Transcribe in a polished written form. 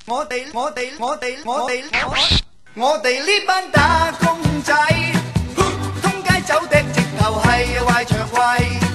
我哋呢班打工仔，通街走的直頭係壞腸胃。